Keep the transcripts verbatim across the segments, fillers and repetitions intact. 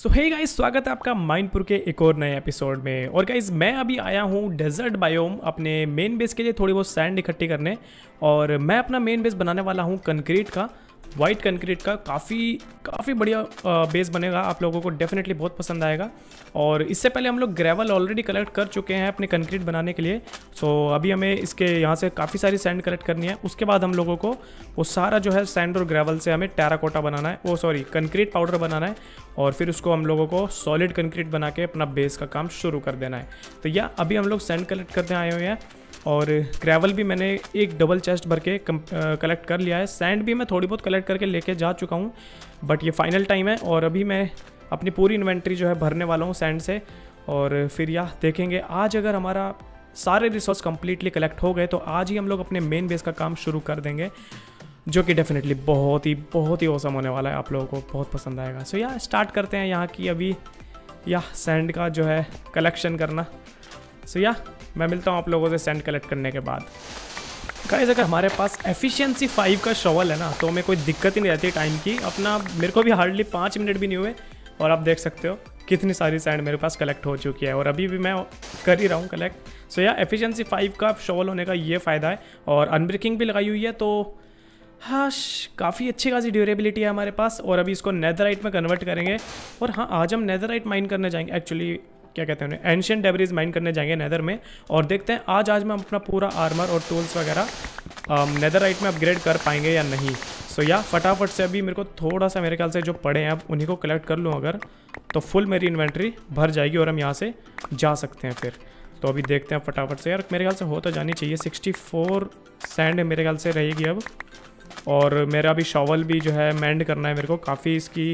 सो hey guys, स्वागत है आपका माइंडपुर के एक और नए एपिसोड में। और गाइस मैं अभी आया हूँ डेजर्ट बायोम अपने मेन बेस के लिए थोड़ी बहुत सैंड इकट्ठी करने। और मैं अपना मेन बेस बनाने वाला हूँ कंक्रीट का, वाइट कंक्रीट का। काफ़ी काफ़ी बढ़िया बेस बनेगा, आप लोगों को डेफिनेटली बहुत पसंद आएगा। और इससे पहले हम लोग ग्रेवल ऑलरेडी कलेक्ट कर चुके हैं अपने कंक्रीट बनाने के लिए। सो अभी हमें इसके यहाँ से काफ़ी सारी सैंड कलेक्ट करनी है। उसके बाद हम लोगों को वो सारा जो है सैंड और ग्रेवल से हमें टेराकोटा बनाना है, वो सॉरी कंक्रीट पाउडर बनाना है। और फिर उसको हम लोगों को सॉलिड कंक्रीट बना के अपना बेस का काम शुरू कर देना है। तो या अभी हम लोग सैंड कलेक्ट करते आए हुए हैं और ग्रेवल भी मैंने एक डबल चेस्ट भर के कलेक्ट कर लिया है। सैंड भी मैं थोड़ी बहुत कलेक्ट करके लेके जा चुका हूँ, बट ये फाइनल टाइम है और अभी मैं अपनी पूरी इन्वेंट्री जो है भरने वाला हूँ सैंड से। और फिर यह देखेंगे आज अगर हमारा सारे रिसोर्स कम्प्लीटली कलेक्ट हो गए तो आज ही हम लोग अपने मेन बेस का काम शुरू कर देंगे, जो कि डेफिनेटली बहुत ही बहुत ही औसम होने वाला है, आप लोगों को बहुत पसंद आएगा। सो या स्टार्ट करते हैं यहाँ की अभी या सैंड का जो है कलेक्शन करना। सो या मैं मिलता हूँ आप लोगों से सैंड कलेक्ट करने के बाद। गाइस अगर हमारे पास एफिशिएंसी फाइव का शॉवल है ना तो हमें कोई दिक्कत ही नहीं रहती टाइम की। अपना मेरे को भी हार्डली पाँच मिनट भी नहीं हुए और आप देख सकते हो कितनी सारी सैंड मेरे पास कलेक्ट हो चुकी है और अभी भी मैं कर ही रहा हूँ कलेक्ट। सो या एफिशिएंसी फाइव का शॉवल होने का ये फ़ायदा है। और अनब्रेकिंग भी लगाई हुई है तो हाँ काफ़ी अच्छी खासी ड्यूरेबिलिटी है हमारे पास। और अभी इसको नेदरराइट में कन्वर्ट करेंगे। और हाँ आज हम नेदरराइट माइन करने जाएंगे, एक्चुअली क्या कहते हैं उन्हें, एंशिएंट डेब्रिज माइन करने जाएंगे नेदर में। और देखते हैं आज आज मैं अपना पूरा आर्मर और टूल्स वगैरह नेदरराइट में अपग्रेड कर पाएंगे या नहीं। सो या फटाफट से अभी मेरे को थोड़ा सा मेरे ख्याल से जो पड़े हैं अब उन्हीं को कलेक्ट कर लूँ अगर, तो फुल मेरी इन्वेंट्री भर जाएगी और हम यहाँ से जा सकते हैं फिर। तो अभी देखते हैं फटाफट से। यार मेरे ख्याल से हो तो जानी चाहिए, सिक्सटी फोर सैंड मेरे ख्याल से रहेगी अब। और मेरा भी शॉवल भी जो है मैंड करना है मेरे को, काफ़ी इसकी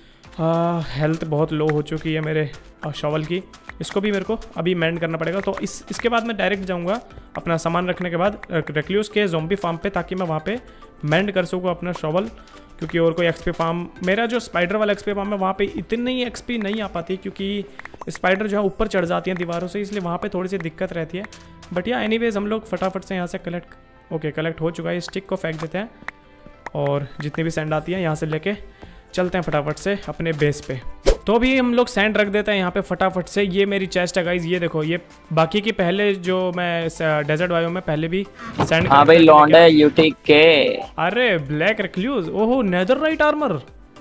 हेल्थ बहुत लो हो चुकी है मेरे शॉवल की। इसको भी मेरे को अभी मैंड करना पड़ेगा। तो इस इसके बाद मैं डायरेक्ट जाऊंगा अपना सामान रखने के बाद रेक्ल्यूस के ज़ॉम्बी फार्म पे, ताकि मैं वहाँ पे मैंड कर सकूँ अपना शॉवल। क्योंकि और कोई एक्सपी फार्म, मेरा जो स्पाइडर वाला एक्सपी फार्म है वहाँ पे इतनी एक्सपी नहीं आ पाती क्योंकि स्पाइडर जो है ऊपर चढ़ जाती हैं दीवारों से, इसलिए वहाँ पर थोड़ी सी दिक्कत रहती है। बट या एनीवेज हम लोग फटाफट से यहाँ से कलेक्ट ओके कलेक्ट हो चुका है। स्टिक को फेंक देते हैं और जितनी भी सैंड आती है यहाँ से लेके चलते हैं फटाफट से अपने बेस पे। तो अभी हम लोग सैंड रख देते हैं यहाँ पे फटाफट से। ये मेरी चेस्ट है गाइस, ये देखो, ये बाकी की पहले जो मैं डेजर्ट बायो में पहले भी सैंड। हाँ भाई लौंडा है यूटी के। अरे ब्लैक रिक्लूज, ओहो नेदरराइट आर्मर।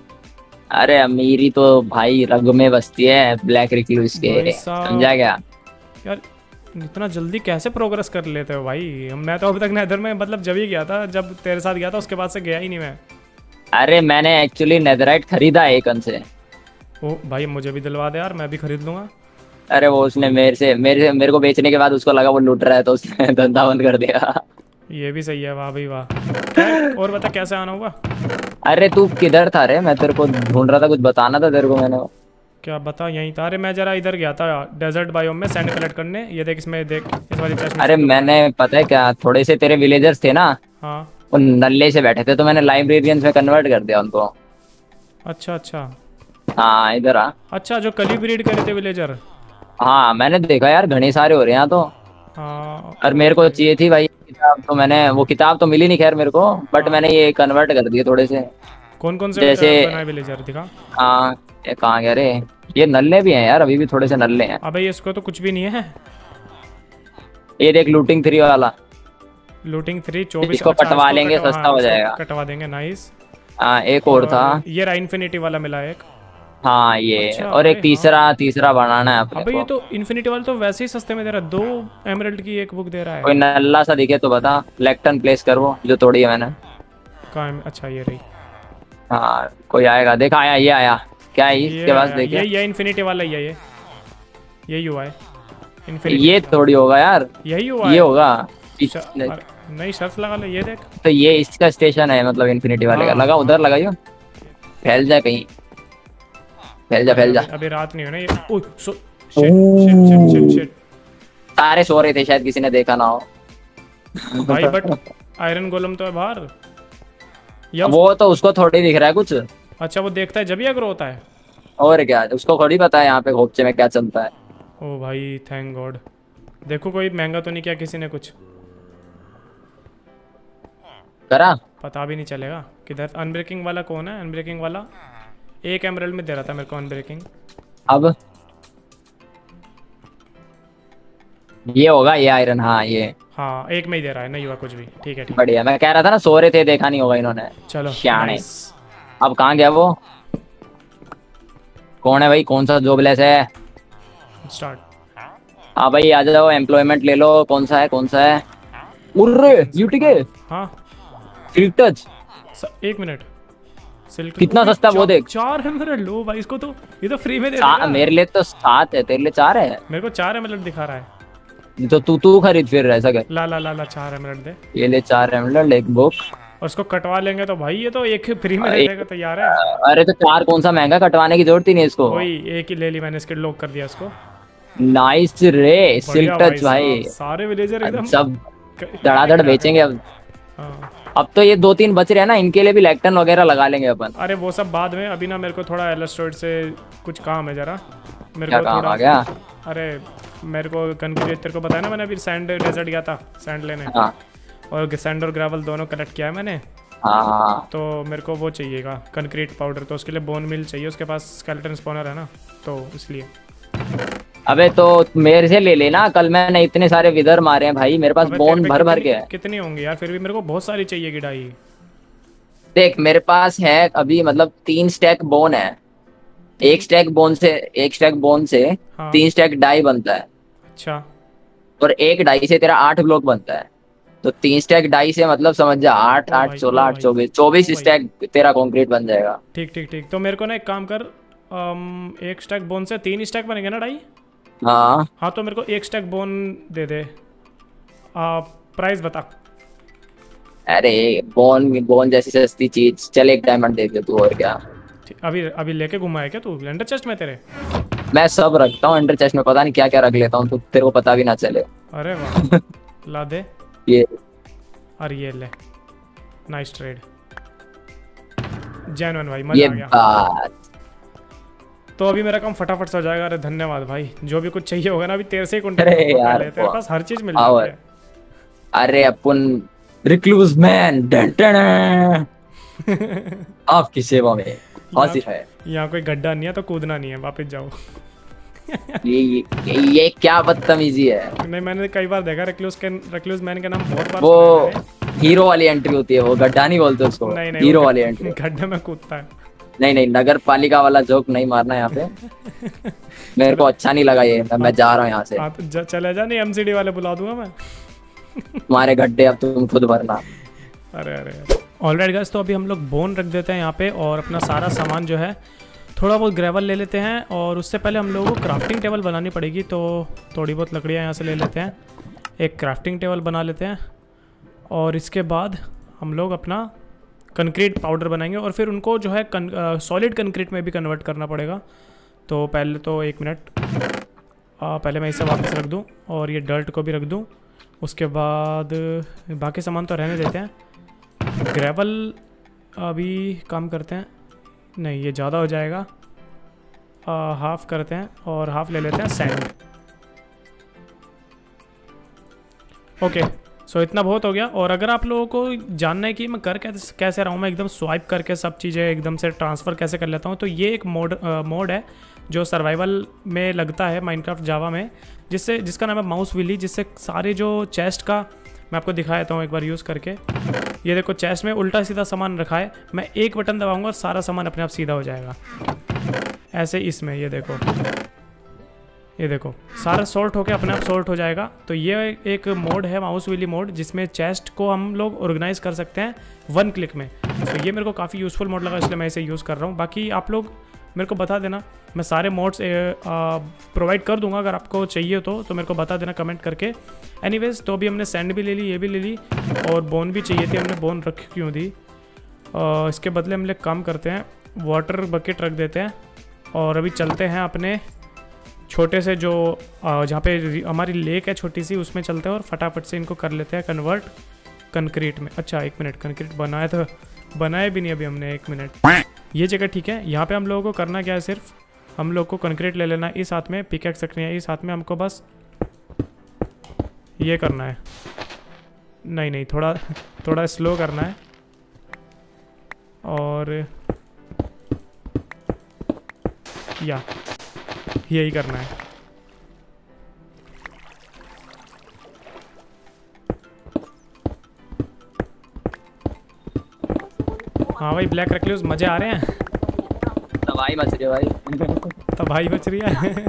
अरे अमीरी तो भाई रग में बसती है ब्लैक रिक्लूज के, समझा क्या यार? इतना जल्दी कैसे प्रोग्रेस कर लेते हो भाई? मैं तो अभी तक नेदर में मतलब जब ही गया था, जब तेरे साथ गया था उसके बाद से गया ही नहीं मैं। अरे मैंने एक्चुअली नेदराइट खरीदा है एक से। ओ भाई मुझे भी दिलवा दे यार, मैं भी खरीद लूंगा। अरे वो उसने मेरे से मेरे से मेरे को बेचने के बाद उसको लगा वो लूट रहा है तो उसने धंधा बंद कर दिया। ये भी सही है, वाह भाई वाह। और बता कैसे आना होगा? अरे तू किधर था रे? मैं तेरे को ढूंढ रहा था, कुछ बताना था तेरे को मैंने। क्या बता? यहीं था। अरे मैं जरा इधर गया था डेजर्ट बायोम में सैंड कलेक्ट करने। ये देख इसमें देख, इस वाली चेस्ट में। अरे मैंने पता है क्या, थोड़े से तेरे विलेजर्स थे ना, हाँ वो नल्ले से बैठे थे तो मैंने लाइब्रेरियंस में कन्वर्ट कर दिया उनको। अच्छा अच्छा हाँ इधर आ। अच्छा, जो कली ब्रीड करे थे विलेजर। हाँ मैंने देखा यार घने सारे हो रहे हैं यहाँ तो। हाँ और मेरे को चाहिए थी भाई किताब, तो मैंने वो किताब तो मिली नहीं खैर मेरे को, बट मैंने ये कन्वर्ट कर दिए थोड़े से। कौन कौन से जैसे बनाए विलेजर दिखा? हाँ ये कहाँ गया रे? ये नल्ले भी हैं यार, अभी भी थोड़े से नल्ले हैं। अबे ये इसको तो कुछ भी नहीं है। ये देख लूटिंग थ्री वाला, लूटिंग थ्री चौबीस। इसको कटवा लेंगे, सस्ता हो जाएगा। कटवा देंगे, नाइस। हाँ एक और था, ये इन्फिनिटी वाला मिला एक। हाँ ये अच्छा, और एक तीसरा हाँ। तीसरा बनाना है अपने अबे को। ये तो इन्फिनिटी वाला तो वैसे ही सस्ते में दे रहा है, दो एमराल्ड की एक बुक दे रहा है। कोई नल्ला सा दिखे तो बता, लेक्टन प्लेस कर वो जो तोड़ी है मैंने। कहाँ? अच्छा ये रही। हाँ कोई आएगा, देखा आया, ये आया क्या है इसके पास? देखिए ये ये इन्फिनिटी वाला ही है, ये यही हुआ है इन्फिनिटी। ये थोड़ी होगा यार, यही हुआ ये होगा। नहीं शर्त लगा ले, ये देख। तो ये इसका स्टेशन है मतलब इन्फिनिटी वाले का। लगा उधर लगाइयो, फैल जाए कहीं, फैल जा फैल जा। अभी रात नहीं हो ना ये। Oh so shit shit shit shit. सारे सो रहे थे, शायद किसी ने देखा ना हो भाई। बट आयरन गोलम तो है बाहर। या वो तो उसको थोड़ी दिख रहा है कुछ। अच्छा वो देखता है जब ही अगर होता है। और क्या, उसको थोड़ी पता है यहाँ पे खोपचे में क्या चलता है। ओ भाई थैंक गॉड। देखो कोई महंगा तो नहीं किया किसी ने कुछ करा? पता भी नहीं चलेगा किधर। अनब्रेकिंग वाला कौन है? अनब्रेकिंग वाला एक एमराल्ड में दे रहा था मेरे को अनब्रेकिंग। अब ये होगा ये आयरन, हाँ ये। हाँ एक में ही दे रहा है, नहीं हुआ कुछ भी। ठीक है ठीक है। बढ़िया, मैं कह रहा था ना सो रहे थे, देखा नहीं होगा इन्होंने। चलो श्याणे। नाइस। अब कहाँ गया वो? कौन है भाई, कौन सा जॉबलेस है? स्टार्ट। हाँ भाई आ जाओ, एम्प्लॉयमेंट ले लो। कौन सा है, कौन सा है? उर्रे यूटी के हाँ सिल्क टच। स- एक मिनट। सिल्क कितना सस्ता वो देख। चार एमराल्ड लो भाई, इसको तो ये तो फ्री में दे चा- देगा। मेरे लिए तो सात है, तेरे लिए चार है। मेरे को चार एमराल्ड दिखा रहा है। तो तू तू खरीद फिर, ऐसा कर। ला ला ला ला चार एमराल्ड दे। ये ले चार एमराल्ड, एक बुक। और उसको कटवा लेंगे तो भाई ये तो एक फ्री में दे एक- देगा, तो यार है। अरे तो चार कौन सा महंगा, कटवाने की जरूरत ही नहीं इसको। वही एक ही ले ली मैंने, इसके लॉक कर दिया इसको। नाइस रे सिल्क बढ़िया टच भाई। साहब, सारे विलेजर एकदम सब धड़ाधड़ बेचेंगे अब। हाँ। अब तो ये दो तीन बच रहे हैं ना, इनके लिए भी लैक्टन वगैरह लगा लेंगे अपन। अरे वो सब बाद में, अभी ना मेरे को थोड़ा एलस्ट्रॉइड से कुछ काम है जरा। मेरे क्या को काम थोड़ा आ गया? अरे मेरे को कंक्रीट, तेरे को बताया ना मैंने अभी सैंड डेजर्ट गया था सैंड लेने। हाँ और सैंड और ग्रेवल दोनों कलेक्ट किया है मैंने। हाँ हाँ। तो मेरे को वो चाहिएगा कंक्रीट पाउडर, तो उसके लिए बोन मिल चाहिए। उसके पास स्केलेटन स्पॉनर है ना, तो इसलिए। अबे तो मेरे से ले लेना, कल मैंने इतने सारे विदर मारे हैं भाई, मेरे पास अबे बोन तेरे पे भर भर कितनी- के है। कितनी होंगी यार, फिर भी मेरे को बहुत सारी चाहिए गिडाई। देख मेरे पास है अभी मतलब तीन स्टैक बोन है। एक स्टैक बोन से एक स्टैक बोन से हाँ। तीन स्टैक डाई बनता है। अच्छा और एक डाई से तेरा आठ ब्लॉक बनता है। तो तीन स्टैक डाई से मतलब समझ जा, आठ ओ आठ भाई, सोलह ओ आठ भाई, चौबीस ओ चौबीस भाई। स्टैक तेरा कंक्रीट बन जाएगा। ठीक ठीक ठीक। तो मेरे को ना एक काम कर, अम, एक स्टैक बोन से तीन स्टैक बनेंगे ना डाई। हाँ हाँ तो मेरे को एक स्टैक बोन दे दे। आ, प्राइस बता। अरे बोन बोन जैसी सस्ती चीज, चल एक डायमंड दे दे तू, और क्या। ठीक, अभी अभी लेके घुमा है क्या तू लेंडर चेस्ट में तेरे? मैं सब रखता हूँ अंडर चेस्ट में, पता नहीं क्या क्या रख लेता हूँ, तो तेरे को पता भी ना चले। अरे वाह ला दे। ये और ये ले, नाइस ट्रेड, जेन्युइन भाई, ये मजा आ गया। बात। तो अभी मेरा काम फटाफट से हो जाएगा। अरे धन्यवाद भाई, जो भी कुछ चाहिए होगा ना अभी तेरे से ही अरे कॉन्टेक्ट यार, कर, तेरे पास हर चीज मिल आओ। जाती है। अरे अपन रिक्लूज मैन आपकी सेवा में हाजिर है। यहाँ कोई गड्ढा नहीं है तो कूदना नहीं है, वापस जाओ। ये ये ये क्या बदतमीजी है। नहीं मैंने कई बार देखा रिक्लूज के रिक्लूज मैन के नाम बहुत बार वो सुना है मैंने। हीरो वाली एंट्री होती है, वो गड्ढा नहीं बोलते उसको, नहीं नहीं हीरो वो वाली गड्ढे- एंट्री। गड्ढे में कूदता है। नहीं नहीं, नगर पालिका वाला जोक नहीं मारना यहाँ पे। मेरे को अच्छा नहीं लगा ये, मैं जा रहा हूँ यहाँ से। हाँ तो जा, चले जा, नहीं एमसीडी वाले बुला दूंगा मैं। तुम्हारे गड्ढे अब तुम खुद भरना। अरे अरे ऑलराइट गाइस, तो अभी हम लोग बोन रख देते हैं यहाँ पे, और अपना सारा सामान जो है थोड़ा बहुत ग्रेवल ले लेते हैं। और उससे पहले हम लोगों को क्राफ्टिंग टेबल बनानी पड़ेगी, तो थोड़ी बहुत लकड़ियाँ यहाँ से ले लेते हैं, एक क्राफ्टिंग टेबल बना लेते हैं। और इसके बाद हम लोग अपना कंक्रीट पाउडर बनाएंगे, और फिर उनको जो है सॉलिड कंक्रीट में भी कन्वर्ट करना पड़ेगा। तो पहले तो एक मिनट, आ, पहले मैं इसे वापस रख दूँ और ये डर्ट को भी रख दूँ। उसके बाद बाकी सामान तो रहने देते हैं। ग्रेवल अभी काम करते हैं, नहीं ये ज़्यादा हो जाएगा, हाफ करते हैं और हाफ ले लेते हैं सैंड। ओके सो इतना बहुत हो गया। और अगर आप लोगों को जानना है कि मैं कर कैसे कैसे रहा हूँ, मैं एकदम स्वाइप करके सब चीज़ें एकदम से ट्रांसफ़र कैसे कर लेता हूँ, तो ये एक मोड मोड है जो सर्वाइवल में लगता है माइनक्राफ्ट जावा में, जिससे जिसका नाम है माउस विली, जिससे सारे जो चेस्ट का मैं आपको दिखा देता हूँ एक बार यूज़ करके। ये देखो चेस्ट में उल्टा सीधा सामान रखा है, मैं एक बटन दबाऊंगा और सारा सामान अपने आप सीधा हो जाएगा। ऐसे इसमें ये देखो, ये देखो सारा सॉर्ट होके अपने आप सॉर्ट हो जाएगा। तो ये एक मोड है माउस विली मोड, जिसमें चेस्ट को हम लोग ऑर्गेनाइज कर सकते हैं वन क्लिक में। तो ये मेरे को काफ़ी यूज़फुल मोड लगा, इसलिए मैं इसे यूज़ कर रहा हूँ। बाकी आप लोग मेरे को बता देना, मैं सारे मोड्स प्रोवाइड कर दूंगा, अगर आपको चाहिए तो तो मेरे को बता देना कमेंट करके। एनीवेज तो अभी हमने सैंड भी ले ली, ये भी ले ली, और बोन भी चाहिए थी, हमने बोन रख क्यों दी। आ, इसके बदले हम लोग काम करते हैं, वाटर बकेट रख देते हैं, और अभी चलते हैं अपने छोटे से जो जहाँ पे हमारी लेक है छोटी सी, उसमें चलते हैं और फटाफट से इनको कर लेते हैं कन्वर्ट कंक्रीट में। अच्छा एक मिनट, कंक्रीट बनाया तो बनाया भी नहीं अभी हमने, एक मिनट। ये जगह ठीक है, यहाँ पे हम लोगों को करना क्या है, सिर्फ हम लोग को कंक्रीट ले लेना है, इस हाथ में पिकैक्स रखनी है, इस हाथ में हमको बस ये करना है। नहीं नहीं थोड़ा थोड़ा स्लो करना है, और या यही करना है। हाँ भाई ब्लैक रेक्लूस मजे आ रहे हैं। तबाही मच रही है भाई। तबाही मच रही है।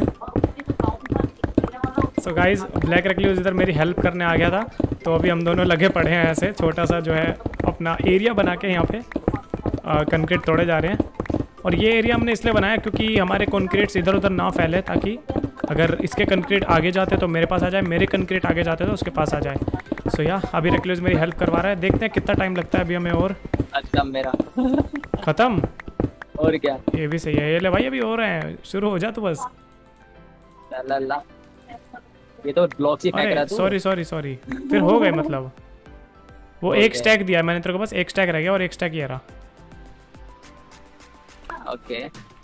सो गाइस ब्लैक रेक्लूस इधर मेरी हेल्प करने आ गया था, तो अभी हम दोनों लगे पड़े हैं ऐसे छोटा सा जो है अपना एरिया बना के यहाँ पे कंक्रीट तोड़े जा रहे हैं। और ये एरिया हमने इसलिए बनाया क्योंकि हमारे कंक्रीट्स इधर उधर ना फैले, ताकि अगर इसके कंक्रीट आगे जाते तो मेरे पास आ जाए, मेरे कंक्रीट आगे जाते तो उसके पास आ जाए। सो so, या अभी रेक्लूस मेरी हेल्प करवा रहा है, देखते हैं कितना टाइम लगता है अभी हमें। और खत्म मेरा। खत्म और क्या, ये भी सही है। ये ले भाई अभी हो रहे हैं, शुरू हो जा तू बस। ला ला ये तो ब्लॉक्स ही फेंक रहा तू। सॉरी सॉरी सॉरी फिर हो गए मतलब वो एक स्टैक दिया मैंने तेरे को, बस एक स्टैक रह गया और एक स्टैक ये रहा। ओके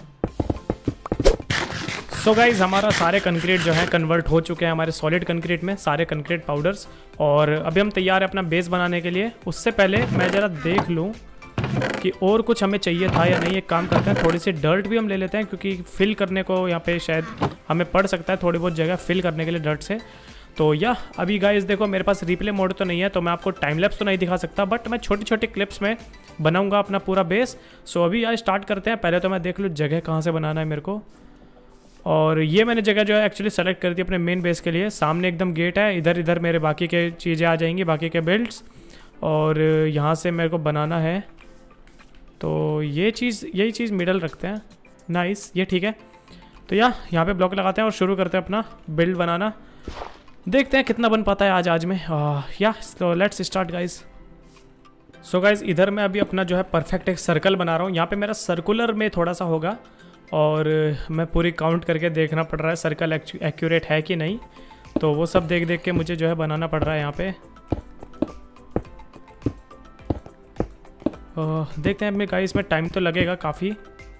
सो गाइज हमारा सारे कंक्रीट जो है कन्वर्ट हो चुके हैं हमारे सॉलिड कंक्रीट में, सारे कंक्रीट पाउडर्स। और अभी हम तैयार हैं अपना बेस बनाने के लिए। उससे पहले मैं ज़रा देख लूँ कि और कुछ हमें चाहिए था या नहीं। एक काम करते हैं, थोड़ी सी डर्ट भी हम ले लेते हैं क्योंकि फिल करने को यहाँ पे शायद हमें पड़ सकता है थोड़ी बहुत जगह फिल करने के लिए डर्ट से। तो या अभी गाइस देखो मेरे पास रिप्ले मोड तो नहीं है, तो मैं आपको टाइम लैप्स तो नहीं दिखा सकता, बट मैं छोटी छोटी क्लिप्स में बनाऊंगा अपना पूरा बेस। सो अभी यार स्टार्ट करते हैं। पहले तो मैं देख लूँ जगह कहाँ से बनाना है मेरे को। और ये मैंने जगह जो है एक्चुअली सेलेक्ट कर दी अपने मेन बेस के लिए। सामने एकदम गेट है, इधर इधर मेरे बाकी के चीज़ें आ जाएंगी, बाकी के बिल्ड्स। और यहाँ से मेरे को बनाना है, तो ये चीज़ यही चीज़ मिडल रखते हैं। नाइस, ये ठीक है। तो या यहाँ पे ब्लॉक लगाते हैं और शुरू करते हैं अपना बिल्ड बनाना। देखते हैं कितना बन पाता है आज आज में। या तो let's start guys. So guys इधर मैं अभी अपना जो है परफेक्ट एक सर्कल बना रहा हूँ। यहाँ पे मेरा सर्कुलर में थोड़ा सा होगा और मैं पूरी काउंट करके देखना पड़ रहा है सर्कल एक्यूरेट है कि नहीं, तो वो सब देख देख के मुझे जो है बनाना पड़ रहा है यहाँ पे। uh, देखते हैं अपने गाइस, इसमें टाइम तो लगेगा काफ़ी।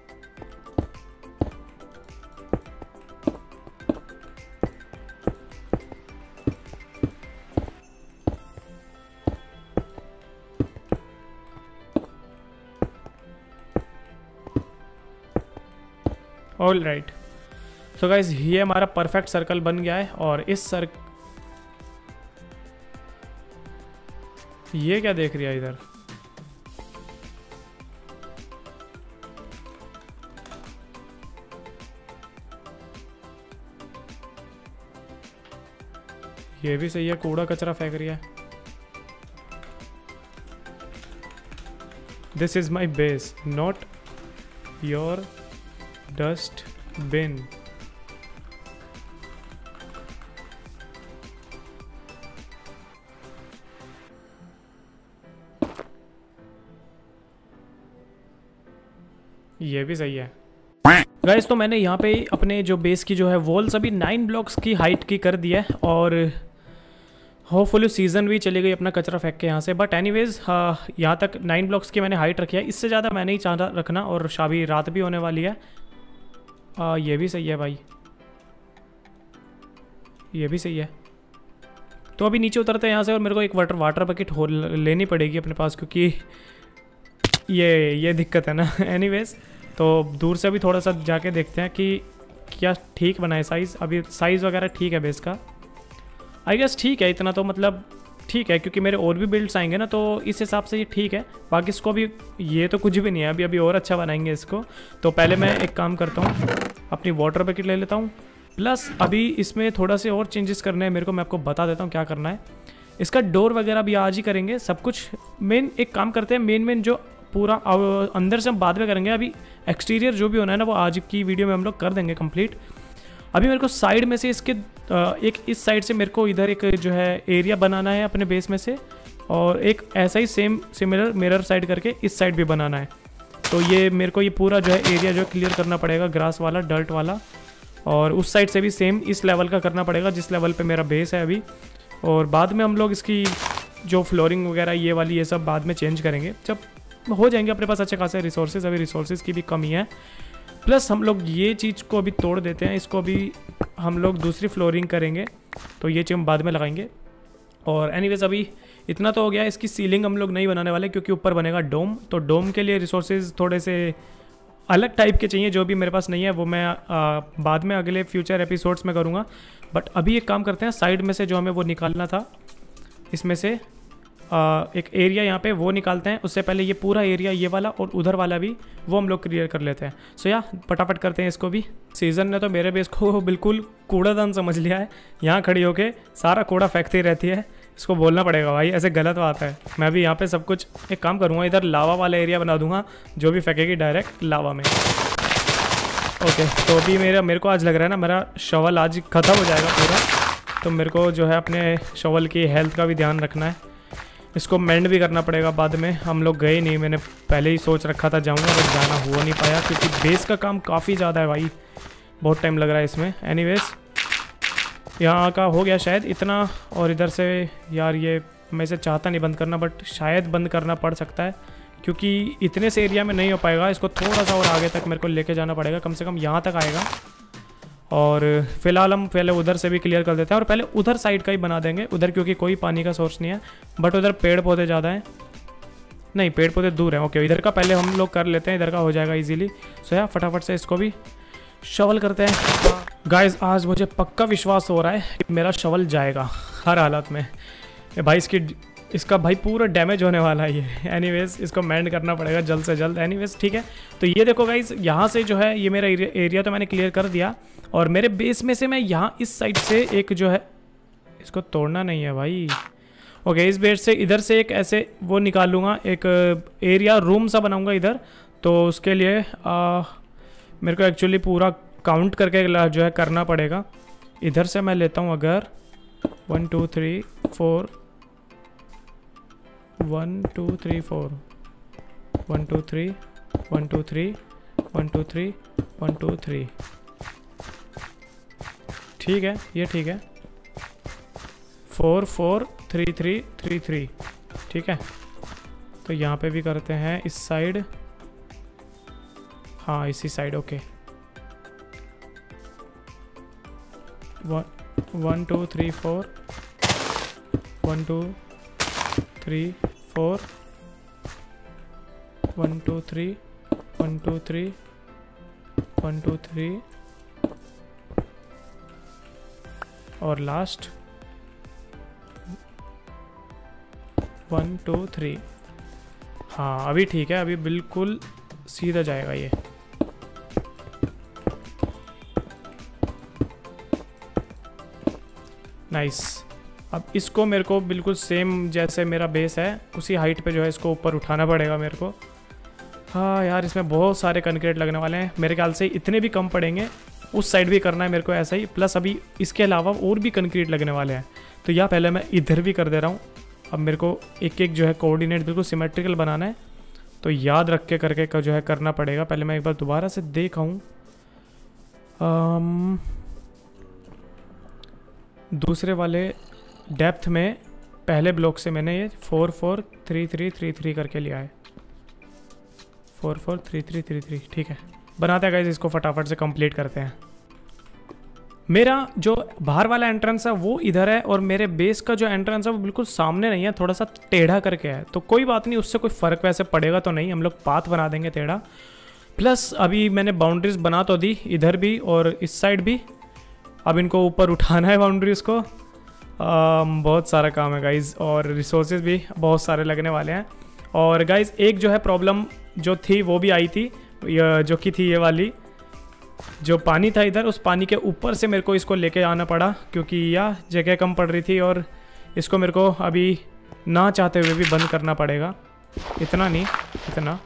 ऑल राइट, सो गाइज ये हमारा परफेक्ट सर्कल बन गया है। और इस सर ये क्या देख रही है इधर? ये भी सही है, कूड़ा कचरा फेंक रही है। This is my base not your dustbin. ये भी सही है गाइस। तो मैंने यहाँ पे अपने जो बेस की जो है वॉल्स अभी नाइन ब्लॉक्स की हाइट की कर दिया है और होपफुली सीज़न भी चली गई अपना कचरा फेंक के यहाँ से। बट एनीवेज यहाँ तक नाइन ब्लॉक्स की मैंने हाइट रखी है, इससे ज़्यादा मैं नहीं चाहता रखना। और शाभी रात भी होने वाली है। आ, ये भी सही है भाई, ये भी सही है। तो अभी नीचे उतरते हैं यहाँ से और मेरे को एक वाटर वाटर बकेट हो लेनी पड़ेगी अपने पास, क्योंकि ये ये दिक्कत है ना। एनीवेज तो दूर से अभी थोड़ा सा जाके देखते हैं कि क्या ठीक बना है साइज़। अभी साइज़ वगैरह ठीक है बेस का, आई गेस ठीक है इतना तो, मतलब ठीक है क्योंकि मेरे और भी बिल्ड्स आएंगे ना, तो इस हिसाब से ये ठीक है। बाकी इसको अभी ये तो कुछ भी नहीं है, अभी अभी और अच्छा बनाएंगे इसको। तो पहले मैं एक काम करता हूँ, अपनी वाटर बकेट ले लेता हूँ। प्लस अभी इसमें थोड़ा से और चेंजेस करने हैं मेरे को, मैं आपको बता देता हूँ क्या करना है। इसका डोर वगैरह भी आज ही करेंगे सब कुछ। मेन एक काम करते हैं, मेन मेन जो पूरा अंदर से हम बाद में करेंगे। अभी एक्सटीरियर जो भी होना है ना वो आज की वीडियो में हम लोग कर देंगे कंप्लीट। अभी मेरे को साइड में से इसके एक इस साइड से मेरे को इधर एक जो है एरिया बनाना है अपने बेस में से, और एक ऐसा ही सेम सिमिलर मिरर साइड करके इस साइड भी बनाना है। तो ये मेरे को ये पूरा जो है एरिया जो क्लियर करना पड़ेगा, ग्रास वाला, डर्ट वाला। और उस साइड से भी सेम इस लेवल का करना पड़ेगा जिस लेवल पे मेरा बेस है अभी। और बाद में हम लोग इसकी जो फ्लोरिंग वगैरह ये वाली ये सब बाद में चेंज करेंगे जब हो जाएंगे अपने पास अच्छे खासे रिसोर्सेज। अभी रिसोर्सेज की भी कमी है। प्लस हम लोग ये चीज़ को अभी तोड़ देते हैं, इसको अभी हम लोग दूसरी फ्लोरिंग करेंगे, तो ये चीज़ हम बाद में लगाएंगे। और एनीवेज अभी इतना तो हो गया। इसकी सीलिंग हम लोग नहीं बनाने वाले क्योंकि ऊपर बनेगा डोम, तो डोम के लिए रिसोर्सेज थोड़े से अलग टाइप के चाहिए, जो भी मेरे पास नहीं है वो मैं आ, बाद में अगले फ्यूचर एपिसोड्स में करूँगा। बट अभी एक काम करते हैं, साइड में से जो हमें वो निकालना था, इसमें से आ, एक एरिया यहाँ पे वो निकालते हैं। उससे पहले ये पूरा एरिया, ये वाला और उधर वाला भी, वो हम लोग क्लियर कर लेते हैं। सो या फटाफट करते हैं इसको भी। सीज़न ने तो मेरे बेस को बिल्कुल कूड़ादान समझ लिया है, यहाँ खड़ी होके सारा कूड़ा फेंकती रहती है। इसको बोलना पड़ेगा भाई, ऐसे गलत बात है। मैं भी यहाँ पे सब कुछ एक काम करूँगा, इधर लावा वाला एरिया बना दूंगा, जो भी फेंकेगी डायरेक्ट लावा में। ओके, तो अभी मेरा मेरे को आज लग रहा है ना, मेरा शवल आज ख़त्म हो जाएगा पूरा। तो मेरे को जो है अपने शवल की हेल्थ का भी ध्यान रखना है। इसको मेंड भी करना पड़ेगा बाद में। हम लोग गए नहीं, मैंने पहले ही सोच रखा था जाऊँगा, बट जाना हो नहीं पाया क्योंकि बेस का काम काफ़ी ज़्यादा है भाई, बहुत टाइम लग रहा है इसमें। एनीवेज यहाँ का हो गया शायद इतना, और इधर से यार ये मैं इसे चाहता नहीं बंद करना, बट शायद बंद करना पड़ सकता है क्योंकि इतने से एरिया में नहीं हो पाएगा। इसको थोड़ा सा और आगे तक मेरे को लेके जाना पड़ेगा, कम से कम यहाँ तक आएगा। और फिलहाल हम पहले उधर से भी क्लियर कर देते हैं, और पहले उधर साइड का ही बना देंगे उधर, क्योंकि कोई पानी का सोर्स नहीं है। बट उधर पेड़ पौधे ज़्यादा हैं, नहीं पेड़ पौधे दूर हैं। ओके, इधर का पहले हम लोग कर लेते हैं, इधर का हो जाएगा इजीली। सो यार फटाफट से इसको भी शवल करते हैं। गाइस आज मुझे पक्का विश्वास हो रहा है कि मेरा शवल जाएगा हर हालत में। भाई इसकी इसका भाई पूरा डैमेज होने वाला है ये। एनीवेज इसको मेंड करना पड़ेगा जल्द से जल्द। एनीवेज ठीक है, तो ये देखो गाइस, यहाँ से जो है ये मेरा एरिया तो मैंने क्लियर कर दिया, और मेरे बेस में से मैं यहाँ इस साइड से एक जो है, इसको तोड़ना नहीं है भाई। ओके, इस बेस से इधर से एक ऐसे वो निकालूंगा, एक एरिया रूम सा बनाऊंगा इधर। तो उसके लिए आ, मेरे को एक्चुअली पूरा काउंट करके जो है करना पड़ेगा। इधर से मैं लेता हूँ अगर one two three four, one two three four, one two three, one two three, one two three, one two three, ठीक है, ये ठीक है। Four four three three three three, ठीक है। तो यहाँ पे भी करते हैं इस साइड, हाँ इसी side. Okay, one one two three four, one two three four, one two three, one two three, one two three, और लास्ट वन टू थ्री। हाँ अभी ठीक है, अभी बिल्कुल सीधा जाएगा ये। नाइस। अब इसको मेरे को बिल्कुल सेम जैसे मेरा बेस है उसी हाइट पे जो है इसको ऊपर उठाना पड़ेगा मेरे को। हाँ यार इसमें बहुत सारे कंक्रीट लगने वाले हैं, मेरे ख्याल से इतने भी कम पड़ेंगे। उस साइड भी करना है मेरे को ऐसा ही, प्लस अभी इसके अलावा और भी कंक्रीट लगने वाले हैं। तो या पहले मैं इधर भी कर दे रहा हूँ। अब मेरे को एक एक जो है कोऑर्डिनेट बिल्कुल सिमेट्रिकल बनाना है, तो याद रख के करके का जो है करना पड़ेगा। पहले मैं एक बार दोबारा से देखा हूँ, दूसरे वाले डेप्थ में पहले ब्लॉक से मैंने ये four four three three three three करके लिया है। Four four three three three three, ठीक है। बनाते हैं गाइस, इसको फटाफट से कंप्लीट करते हैं। मेरा जो बाहर वाला एंट्रेंस है वो इधर है, और मेरे बेस का जो एंट्रेंस है वो बिल्कुल सामने नहीं है, थोड़ा सा टेढ़ा करके है। तो कोई बात नहीं, उससे कोई फ़र्क वैसे पड़ेगा तो नहीं, हम लोग पाथ बना देंगे टेढ़ा। प्लस अभी मैंने बाउंड्रीज बना तो दी इधर भी और इस साइड भी। अब इनको ऊपर उठाना है बाउंड्रीज को। आ, बहुत सारा काम है गाइज, और रिसोर्सेज भी बहुत सारे लगने वाले हैं। और गाइज एक जो है प्रॉब्लम जो थी वो भी आई थी, जो कि थी ये वाली, जो पानी था इधर, उस पानी के ऊपर से मेरे को इसको लेके आना पड़ा क्योंकि यह जगह कम पड़ रही थी, और इसको मेरे को अभी ना चाहते हुए भी बंद करना पड़ेगा। इतना नहीं, इतना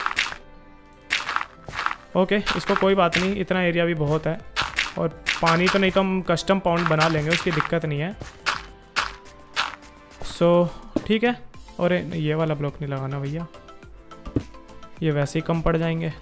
ओके, इसको कोई बात नहीं, इतना एरिया भी बहुत है। और पानी तो नहीं तो हम कस्टम पाउंड बना लेंगे, उसकी दिक्कत नहीं है। सो ठीक है। और ये वाला ब्लॉक नहीं लगाना भैया, ये वैसे ही कम पड़ जाएंगे।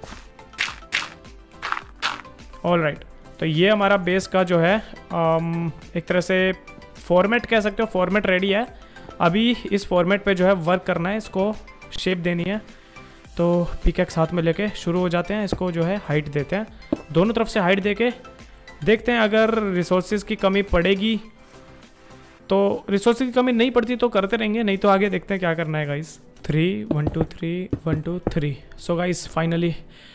All right right. तो ये हमारा बेस का जो है आम, एक तरह से फॉर्मेट कह सकते हो, फॉर्मेट रेडी है। अभी इस फॉर्मेट पे जो है वर्क करना है, इसको शेप देनी है। तो पिकैक्स हाथ में लेके शुरू हो जाते हैं। इसको जो है हाइट देते हैं, दोनों तरफ से हाइट देके देखते हैं। अगर रिसोर्सेज की कमी पड़ेगी तो, रिसोर्सेज की कमी नहीं पड़ती तो करते रहेंगे, नहीं तो आगे देखते हैं क्या करना है guys. Three one two three one two three. So guys finally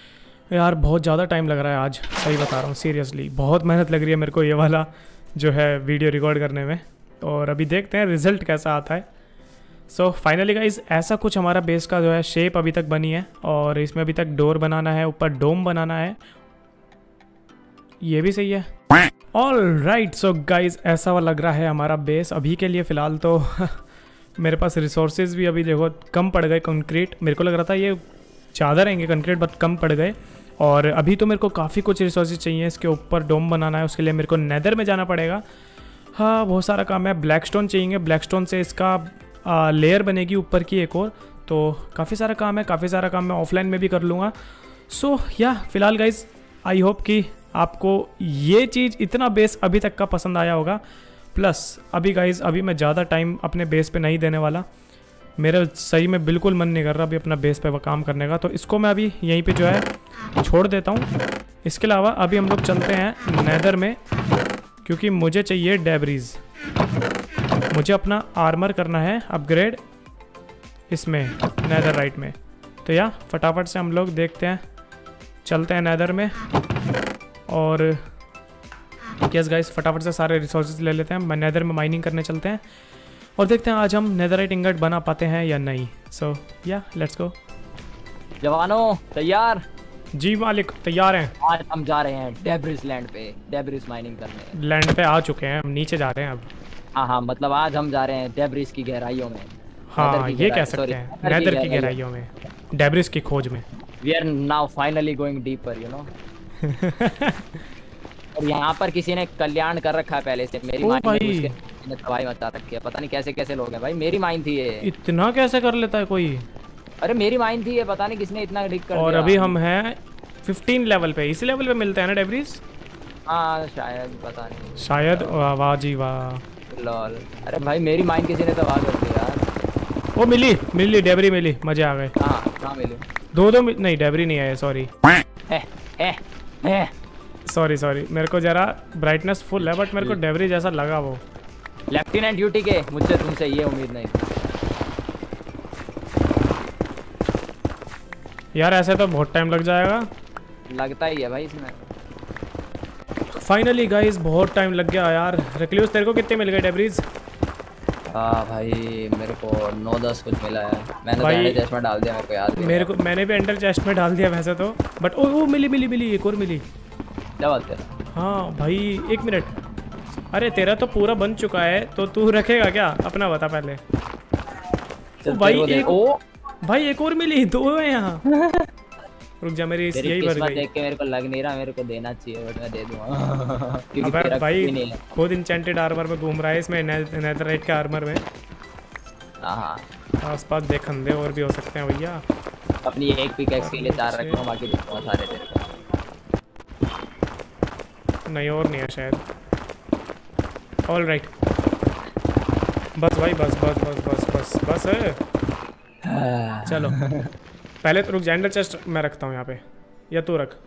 यार बहुत ज़्यादा टाइम लग रहा है आज, सही बता रहा हूँ सीरियसली, बहुत मेहनत लग रही है मेरे को ये वाला जो है वीडियो रिकॉर्ड करने में। और अभी देखते हैं रिज़ल्ट कैसा आता है। सो फाइनली गाइस ऐसा कुछ हमारा बेस का जो है शेप अभी तक बनी है, और इसमें अभी तक डोर बनाना है, ऊपर डोम बनाना है, ये भी सही है। ऑल राइट, सो गाइज ऐसा वाला लग रहा है हमारा बेस अभी के लिए फ़िलहाल तो मेरे पास रिसोर्सेज भी अभी देखो कम पड़ गए। कंक्रीट मेरे को लग रहा था ये ज़्यादा रहेंगे कंक्रीट, बट कम पड़ गए। और अभी तो मेरे को काफ़ी कुछ रिसोर्सेज चाहिए, इसके ऊपर डोम बनाना है, उसके लिए मेरे को नेदर में जाना पड़ेगा। हाँ बहुत सारा काम है, ब्लैकस्टोन चाहिए, ब्लैकस्टोन से इसका आ, लेयर बनेगी ऊपर की एक और, तो काफ़ी सारा काम है, काफ़ी सारा काम मैं ऑफलाइन में भी कर लूँगा। सो या फिलहाल गाइज आई होप कि आपको ये चीज़ इतना बेस अभी तक का पसंद आया होगा। प्लस अभी गाइज अभी मैं ज़्यादा टाइम अपने बेस पे नहीं देने वाला, मेरा सही में बिल्कुल मन नहीं कर रहा अभी अपना बेस पे काम करने का, तो इसको मैं अभी यहीं पे जो है छोड़ देता हूँ। इसके अलावा अभी हम लोग चलते हैं नेदर में, क्योंकि मुझे चाहिए डेब्रीज, मुझे अपना आर्मर करना है अपग्रेड इसमें नेदर राइट में। तो या फटाफट से हम लोग देखते हैं, चलते हैं नेदर में। और यस गाइस फटाफट से सारे रिसोर्सेज ले लेते हैं, मैं नेदर में माइनिंग करने चलते हैं और देखते हैं आज हम नेदरराइट इंगट बना पाते हैं या नहीं। सो या लेट्स गो। जवानों तैयार? जी मालिक तैयार हैं। आज हम जा रहे हैं डेब्रिस लैंड पे, डेब्रिस माइनिंग करने। लैंड पे आ चुके हैं, हम नीचे जा रहे हैं अब। हाँ हाँ मतलब आज हम जा रहे हैं डेब्रिस की गहराइयों में। हाँ ये कह सकते हैं, नेदर की गहराइयों में, डेब्रिस की खोज में। We are now finally going deeper you know. और यहाँ पर किसी ने कल्याण कर रखा है पहले से, मेरी माइंड में उसके तबाही मचा रखी है, पता नहीं कैसे कैसे लोग हैं भाई। मेरी माइंड थी ये, इतना कैसे कर लेता है कोई? अरे मेरी माइंड थी ये, पता नहीं किसने इतना डिक कर दिया। और अभी हम हैं फिफ्टीन लेवल पे, इसी लेवल पे मिलते हैं ना डेब्रिस? हाँ शायद, पता नहीं शायद। वाह जी वाह लॉल। अरे भाई मेरी माइंड किसी ने तबाह कर दी यार। वो मिली मिली डेबरी मिली, मजे आ गए। हाँ कहाँ मिली? दो दो नहीं डेबरी नहीं आया, सॉरी सॉरी सॉरी मेरे को जरा ब्राइटनेस फुल है, बट मेरे को डेबरी जैसा लगा वो। लेफ्टिनेंट ड्यूटी के, मुझसे तुमसे ये उम्मीद नहीं। यार ऐसे तो बहुत टाइम लग जाएगा। लगता ही है भाई इसमें। फाइनली गाइस बहुत टाइम लग गया यार। रिक्लूस तेरे को कितने मिल गए डेबरीज? हाँ भाई मेरे को नौ दस कुछ मिला है, मैंने तो एंडर चेस्ट में डाल दिया, मेरे को याद नहीं। मेरे को मैंने भी एंडर चेस्ट में डाल दिया वैसे तो, बट ओ वो मिली मिली मिली एक और मिली। क्या बात है? हाँ भाई एक मिनट, अरे तेरा तो पूरा बन चुका है, तो तू रखेगा क्या अपना? बता पहले। ओ भाई एक ओ भाई एक और मिली, दो है यहाँ। रुक जा, मेरी यही भर गई। देख के मेरे को लग नहीं रहा मेरे को देना चाहिए, बट मैं दे दूंगा। अबे भाई खुद इंचेंटेड आर्मर में घूम रहा है, इसमें नेदरराइट के आर्मर में। हाँ आसपास देख खंदे और भी हो सकते हैं भैया। अपनी एक पिकैक्स के लिए चार रखूंगा, बाकी दूंगा सारे तेरे को। नहीं और नहीं है शायद। ऑल राइट बस भाई बस बस बस बस बस बस है। चलो पहले तो रुक जा, एंडर चेस्ट मैं रखता हूँ यहाँ पे, या तू रख।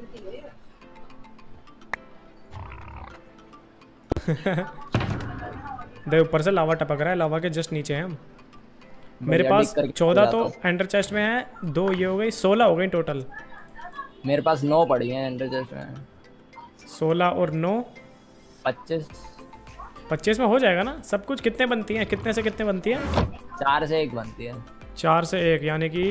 देख ऊपर से लावा टपक रहा है, लावा के जस्ट नीचे हैं हम। मेरे पास चौदह तो एंडर चेस्ट में है, दो ये हो गई, सोलह हो गई टोटल। मेरे पास नौ पड़ी हैं एंडर चेस्ट में। सोलह और नौ पच्चीस। पच्चीस में हो जाएगा ना सब कुछ? कितने बनती हैं, कितने से कितने बनती है? चार से एक बनती है। चार से एक यानी कि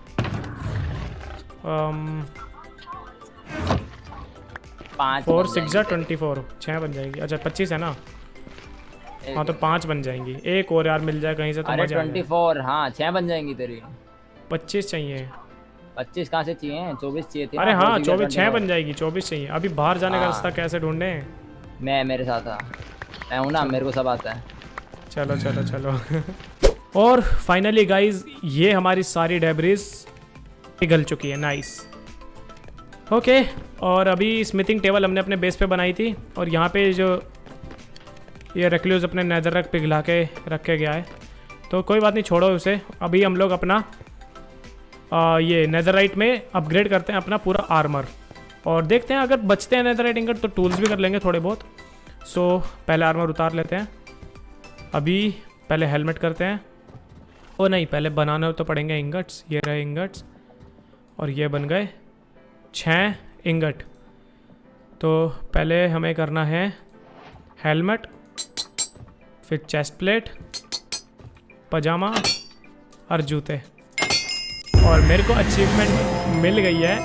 पाँच। फोर सिक्स जा ट्वेंटी फोर, छः बन जाएगी। अच्छा पच्चीस है ना? हाँ तो पाँच बन जाएंगी, एक और यार मिल जाए कहीं से तो अरे ट्वेंटी फोर, हाँ छः बन जाएंगी तेरी। पच्चीस चाहिए। पच्चीस कहाँ से चाहिए? चौबीस चाहिए थे। अरे हाँ चौबीस, छः बन जाएगी, चौबीस चाहिए। अभी बाहर जाने का रास्ता कैसे ढूंढे? मैं मेरे साथ आ, मैं हूँ ना, मेरे को सब आता है। चलो चलो चलो। और फाइनली गाइज ये हमारी सारी डेब्रीज पिघल चुकी है, नाइस। ओके और अभी स्मिथिंग टेबल हमने अपने बेस पे बनाई थी, और यहाँ पे जो ये रेक्लूज अपने नेदरराइट पिघला के रखे गया है, तो कोई बात नहीं, छोड़ो उसे। अभी हम लोग अपना आ, ये नेदरराइट में अपग्रेड करते हैं अपना पूरा आर्मर, और देखते हैं अगर बचते हैं नेदरराइट इंगट तो टूल्स भी कर लेंगे थोड़े बहुत। सो पहले आर्मर उतार लेते हैं, अभी पहले हेलमेट करते हैं। ओ नहीं, पहले बनाना तो पड़ेंगे इंगट्स। ये रहे इंगट्स और ये बन गए। छः इंगट। तो पहले हमें करना है हेलमेट, फिर चेस्ट प्लेट, पजामा और जूते। और मेरे को अचीवमेंट मिल गई है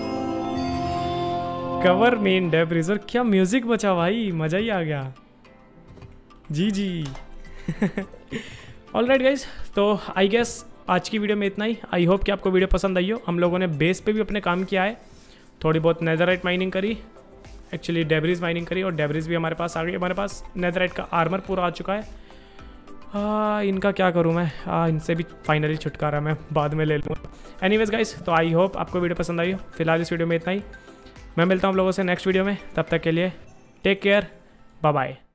कवर मेन डेब्रिज। और क्या म्यूजिक बचा भाई, मज़ा ही आ गया। जी जी ऑल राइट गाइज, तो आई गेस आज की वीडियो में इतना ही। आई होप कि आपको वीडियो पसंद आई हो। हम लोगों ने बेस पे भी अपने काम किया है, थोड़ी बहुत नेदरराइट माइनिंग करी, एक्चुअली डेब्रिज माइनिंग करी, और डेब्रिज भी हमारे पास आ गई। हमारे पास नेदरराइट का आर्मर पूरा आ चुका है। आ, इनका क्या करूँ मैं, आ, इनसे भी फाइनली छुटकारा मैं बाद में ले लूँगा। एनीवेज गाइज, तो आई होप आपको वीडियो पसंद आई हो। फिलहाल इस वीडियो में इतना ही। मैं मिलता हूँ आप लोगों से नेक्स्ट वीडियो में, तब तक के लिए टेक केयर, बाय बाय।